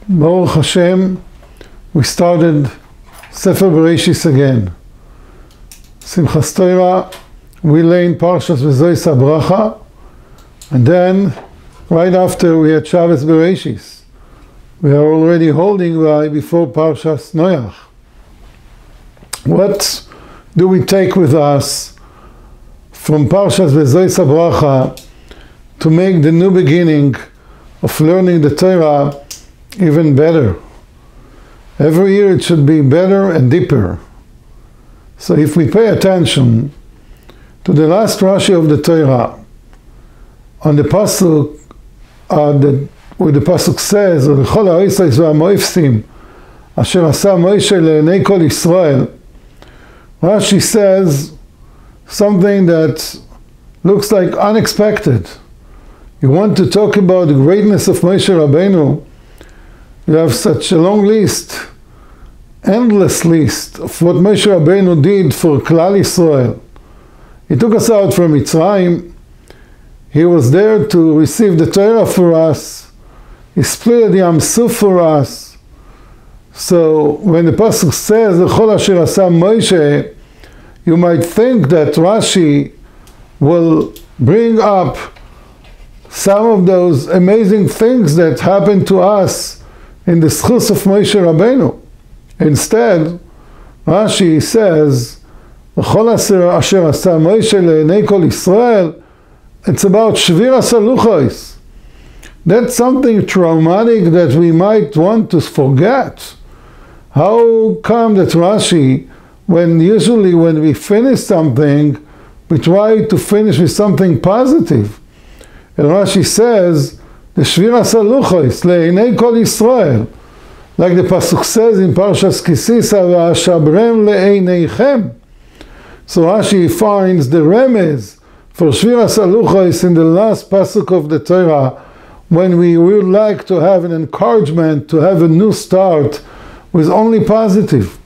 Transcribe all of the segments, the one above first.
Baruch Hashem, we started Sefer Bereshis again. Simchas Torah, we lay in Parshas V'zois HaBracha, and then right after we had Shabbos Bereshis. We are already holding right before Parshas Noach. What do we take with us from Parshas V'zois HaBracha to make the new beginning of learning the Torah even better? Every year it should be better and deeper. So if we pay attention to the last Rashi of the Torah, on the pasuk, where the pasuk says, "V'chol ha'osos v'hamoifsim asher asa Moshe le'enei kol Yisrael," Rashi says something that looks like unexpected. You want to talk about the greatness of Moshe Rabbeinu, you have such a long list, endless list of what Moshe Rabbeinu did for Klal Yisrael. He took us out from Mitzrayim. He was there to receive the Torah for us. He split the Yam Suf for us. So when the pasuk says "V'chol asher asa Moshe," you might think that Rashi will bring up some of those amazing things that happened to us in the schus of Moshe Rabbeinu. Instead, Rashi says, "V'chol asher asa Moshe le'enei kol Yisrael," it's about shviras haluchos. That's something traumatic that we might want to forget. How come that Rashi, usually when we finish something, we try to finish with something positive? And Rashi says, the shviras haluchos le'enei kol Yisrael, like the pasuk says in Parshas Kisisa, "V'ashabrem le'eineichem." So Rashi finds the remez for shviras haluchos in the last pasuk of the Torah, when we would like to have an encouragement to have a new start with only positive.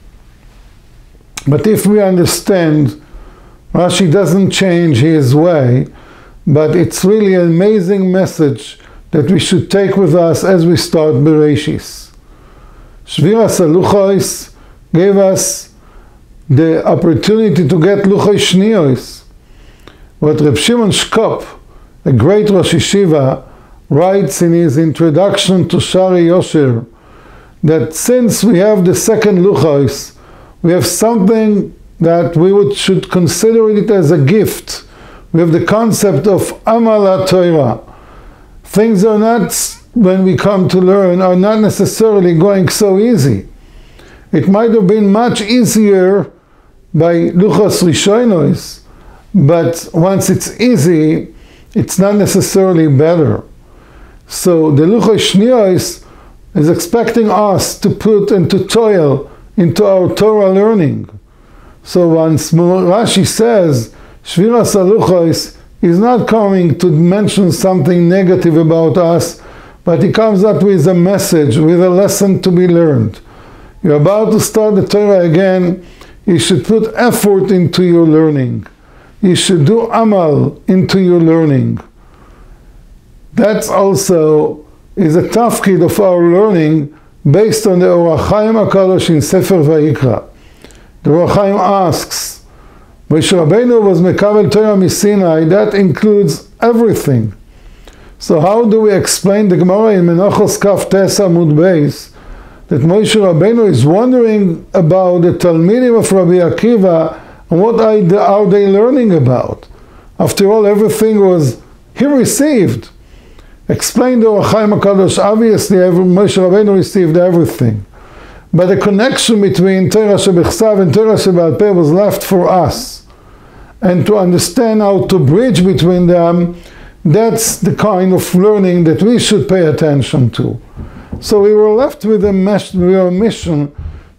But if we understand, Rashi doesn't change his way, but it's really an amazing message that we should take with us as we start Bereshis. Shviras haluchos gave us the opportunity to get luchos shniyos. What Reb Shimon Shkop, a great Rosh Yeshiva, writes in his introduction to Shari Yosher, that since we have the second luchos, we have something that we should consider it as a gift. We have the concept of Amal HaTorah. Things are not, when we come to learn, are not necessarily going so easy. It might have been much easier by luchos rishonos, but once it's easy, it's not necessarily better. So the luchos shniyos is expecting us to put and to toil into our Torah learning. So once Rashi says shviras haluchos, is not coming to mention something negative about us, but he comes up with a message, with a lesson to be learned. You're about to start the Torah again, you should put effort into your learning. You should do amal into your learning. That's also is a tafkid of our learning based on the Orach Chaim HaKadosh in Sefer Vayikra. The Orach Chaim asks, Moshe Rabbeinu was mekabel Torah miSinai, that includes everything. So how do we explain the Gemara in Menachos Kaf Tes Amud Beis that Moshe Rabbeinu is wondering about the Talmidim of Rabbi Akiva and what are they learning about? After all, everything was he received. Explain the Orach Chaim HaKadosh, obviously Moshe Rabbeinu received everything. But the connection between Torah Shebechsav and Torah Sheba'al Peh was left for us. And to understand how to bridge between them, that's the kind of learning that we should pay attention to. So we were left with a mission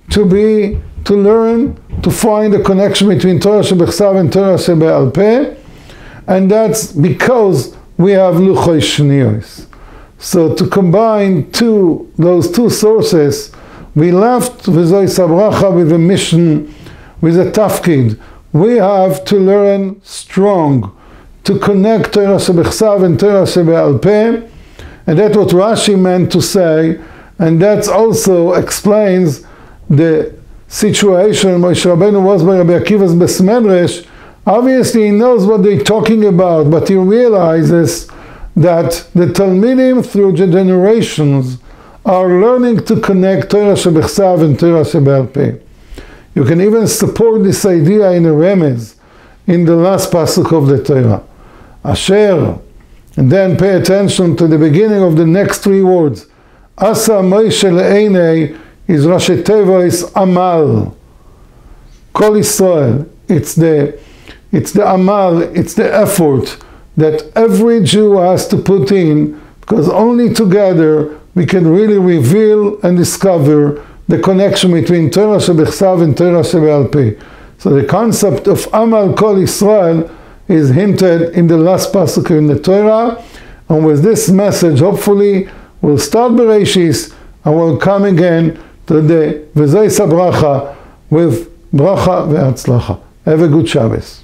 to learn, to find a connection between Torah Shebechsav and Torah Sheba'al Peh, and that's because we have luchos shniyos. So to combine those two sources, we left V'zois HaBracha with a mission, with a tafkid. We have to learn strong, to connect Torah Shebechsav and Torah Sheba'al Peh, and that's what Rashi meant to say And that also explains the situation Moshe Rabbeinu was by Rabbi Akiva's Beis Medrash. Obviously he knows what they're talking about, but he realizes that the Talmidim through the generations are learning to connect Torah Shebechsav and Torah Sheba'al Peh. You can even support this idea in a remez in the last pasuk of the Torah. Asher, and then pay attention to the beginning of the next three words. Asa Moshe le'einei is Rashi Tevois Amal. Kol Yisrael. It's the Amal, it's the effort that every Jew has to put in, because only together we can really reveal and discover the connection between Torah Shebechsav and Torah Sheba'al Peh. So the concept of Amal Kol Yisrael is hinted in the last pasuk in the Torah, and with this message, hopefully, we'll start Bereshis and we'll come again to the V'zois HaBracha with Bracha ve'Hatzlacha. Have a good Shabbos.